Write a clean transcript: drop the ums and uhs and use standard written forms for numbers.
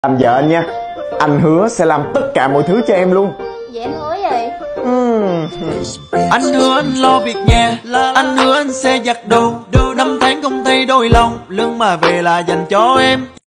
Làm vợ anh nha. Anh hứa sẽ làm tất cả mọi thứ cho em luôn. Vậy em hứa gì? Anh hứa anh lo việc nhà, anh hứa anh sẽ giặt đồ, 5 tháng không thay đổi lòng, lương mà về là dành cho em.